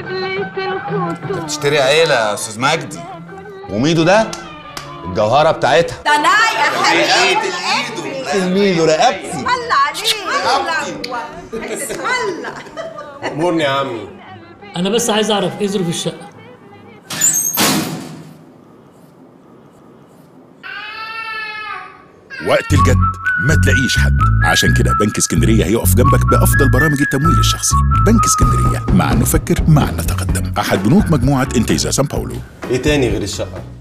انت بتشتري عيله يا استاذ مجدي. وميدو ده الجوهره بتاعتها. ده انا يا حبيبي ميدو رقبتي. هلا عليك هلا امورني يا عمي. انا بس عايز اعرف ايه ظروف الشقه. وقت الجد ما تلاقيش حد، عشان كده بنك اسكندرية هيقف جنبك بأفضل برامج التمويل الشخصي. بنك اسكندرية، معا نفكر معا نتقدم. أحد بنوك مجموعة انتيزا سان باولو. ايه تاني غير الشقه؟